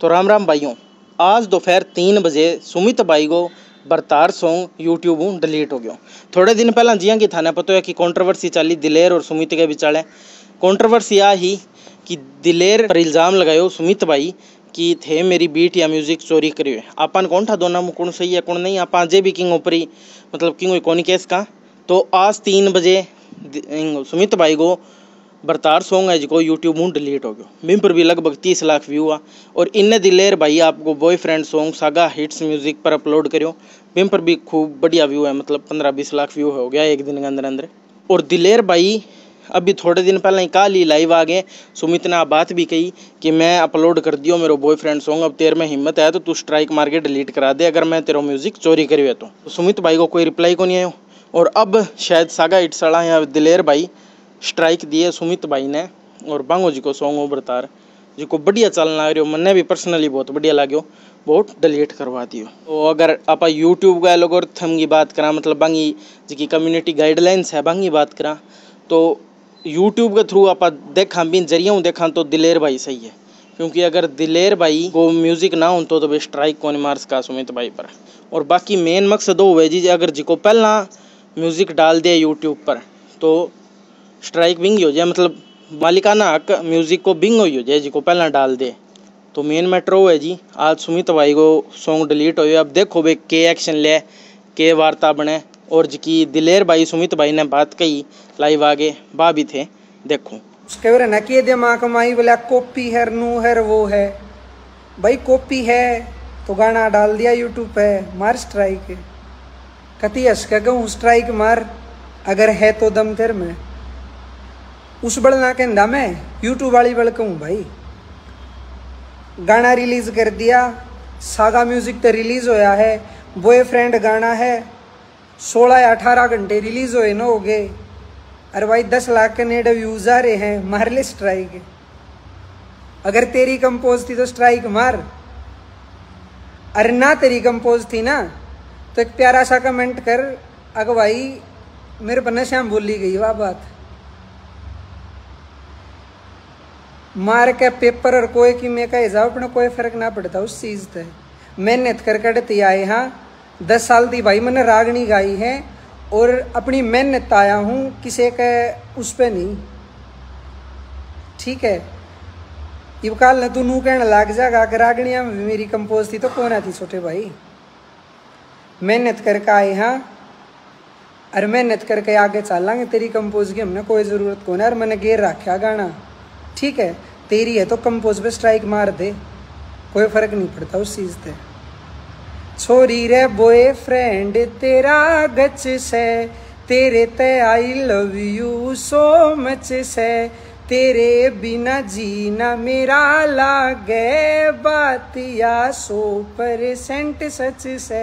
तो राम राम भाइयों, आज दोपहर 3 बजे सुमित भाई को बरतार सॉन्ग यूट्यूब डिलीट हो गया। थोड़े दिन पहला जियां कि थाने पता है कि कंट्रोवर्सी चली दिलेर और सुमित के बिचाले। कंट्रोवर्सी आ ही कि दिलेर पर इल्ज़ाम लगायो सुमित भाई कि थे मेरी बीट या म्यूजिक चोरी करियो। आपन कौन था दोनों में कौन सही है कौन नहीं, आप जे भी किंग ऊपरी मतलब किंग कौन केस का। तो आज 3 बजे सुमित भाई को बरतार सॉन्ग है जो यूट्यूब में डिलीट हो गया। बिम पर भी लगभग 30 लाख व्यू हुआ। और इन्ने दिलेर भाई आपको boyfriend song Saga Hits music पर अपलोड करो। बिम पर भी खूब बढ़िया व्यू है, मतलब 15-20 लाख व्यू हो गया एक दिन के अंदर अंदर। और दिलेर भाई अभी थोड़े दिन पहले ही कल ही लाइव आ गए। सुमित ने बात भी कही कि मैं अपलोड कर दियो मेरा बॉयफ्रेंड सॉन्ग, अब तेरे में हिम्मत है तो तू स्ट्राइक मार के डिलीट करा दे अगर मैं तेरा म्यूजिक चोरी करी है तो। सुमित भाई को कोई रिप्लाई को नहीं आयो। और अब शायद सागा हिट्स वाला या दिलेर भाई स्ट्राइक दिए सुमित भाई ने और बांगो जी को सॉन्ग हो बरतार जी को बढ़िया चलना आ रही मैंने भी पर्सनली बहुत बढ़िया लगे, बहुत डिलीट करवा दियो। तो अगर आप यूट्यूब का एल्गोरिथम की बात करा, मतलब बांगी जी कम्युनिटी गाइडलाइंस है बांगी बात करा, तो यूट्यूब के थ्रू आप देखा भी जरिए देखा तो दिलेर भाई सही है। क्योंकि अगर दिलेर भाई को म्यूजिक ना हो तो वे स्ट्राइक कौन मार सका सुमित भाई पर। और बाकी मेन मकसद वो है जी अगर जी को पहला म्यूजिक डाल दिया यूट्यूब पर तो स्ट्राइक बिंग हो जाए, मतलब मालिकाना हक म्यूजिक को बिंग हो जाए जी को पहला डाल दे। तो मेन मैटर वो है जी आज सुमित भाई को सॉन्ग डिलीट हो। अब देखो भाई के एक्शन ले के वार्ता बने। और जी की दिलेर भाई सुमित भाई ने बात कही लाइव आगे बा भी थे, देखो उसके बारे न के दिमाग माई बोला कॉपी है नू है वो है भाई। कॉपी है तो गाना डाल दिया यूट्यूब पे, मार स्ट्राइक। कति हंस के कहूँ स्ट्राइक मार अगर है तो दम तेर में। उस बल ना कहना मैं यूट्यूब वाली बल कहूँ भाई। गाना रिलीज कर दिया, सागा म्यूजिक तो रिलीज होया है, बॉयफ्रेंड गाना है 16 या 18 घंटे रिलीज होए न हो गए। अरे भाई 10 लाख के नेट व्यूज आ रहे हैं, मार ले स्ट्राइक। अगर तेरी कंपोज थी तो स्ट्राइक मार। अरे ना तेरी कंपोज थी ना तो एक प्यारा सा कमेंट कर अगर भाई मेरे पर नशाम बोली गई वाह बात। मार के पेपर और कोई की मैं कह जाओ अपने कोई फर्क ना पड़ता उस चीज़ से। मेहनत कर कड़ती आए हाँ 10 साल थी भाई मैंने रागनी गाई है और अपनी मेहनत आया हूँ किसी के उस पर नहीं। ठीक है ये काल न तू नू कहने लग जाएगा कि रागनिया मेरी कंपोज थी तो कौन आती छोटे भाई। मेहनत करके आए हाँ अरे मेहनत करके आगे चलेंगे। तेरी कंपोज की हमने कोई ज़रूरत कौन है। और मैंने गेर रखा गाना ठीक है तेरी है तो कंपोज पे स्ट्राइक मार दे, कोई फर्क नहीं पड़ता उस चीज़ से। छोरी रे बॉयफ्रेंड तेरा गच से तेरे ते I love you so much से, तेरे बिना जीना मेरा लागे बात या 100% सच से।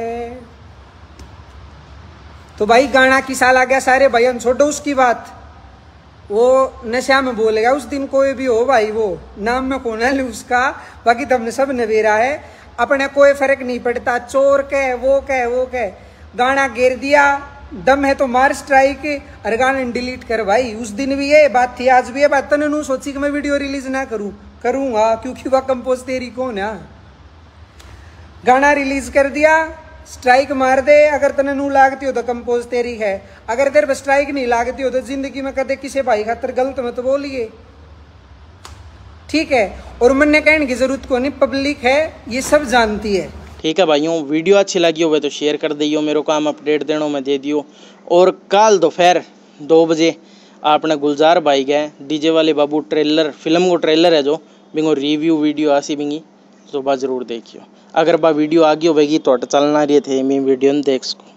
तो भाई गाना किसा ला गया सारे भाई छोड़ो उसकी बात। वो नशा में बोलेगा उस दिन कोई भी हो भाई, वो नाम में कौन है उसका, बाकी तो हमने सब नवेरा है अपने कोई फर्क नहीं पड़ता। चोर के वो गाना गिर दिया दम है तो मार स्ट्राइक और गाना डिलीट कर भाई। उस दिन भी ये बात थी आज भी ये बात तने नू सोची कि मैं वीडियो रिलीज ना करूँगा क्योंकि वह कंपोज तेरी कौन है। गाना रिलीज कर दिया स्ट्राइक मार दे अगर तने नू लागती हो तो कंपोज तेरी है। अगर तेरे पर स्ट्राइक नहीं लागती हो तो जिंदगी में कदे किसी भाई खातर गलत मत बोलिए ठीक है। और मन कहने की जरूरत को नहीं, पब्लिक है ये सब जानती है। ठीक है भाइयों, वीडियो अच्छी लगी हो तो शेयर कर दियो, मेरे काम अपडेट देना मैं दे दियो। और कल दोपहर 2 बजे आपने गुलजार भाई गए डीजे वाले बाबू ट्रेलर फिल्म को ट्रेलर है जो बिंगो रिव्यू वीडियो आसी बिंगी तो बा जरूर देखियो। अगर बा वीडियो आ गई होगी तो चलना रही थे मैं वीडियो देख सको।